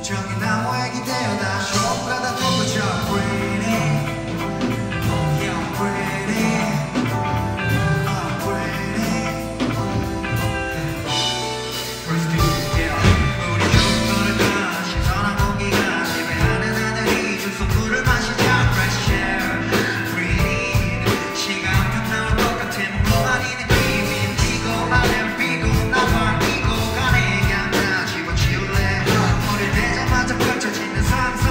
저기 나무에 기대어다 쇼가다 돋구쳐 pretty You're pretty Oh pretty Pretty yeah 우리 죽도록 신선한 공기가 지배하는 하늘이 주소물을 마시자 Fresh air Breathe 시간부터 나올 것 같은 멍하니 느낌이 비고 나는 비고 나 발리고 가네 그냥 나 집어치울래 어릴 때자마자 펼쳐지는 상상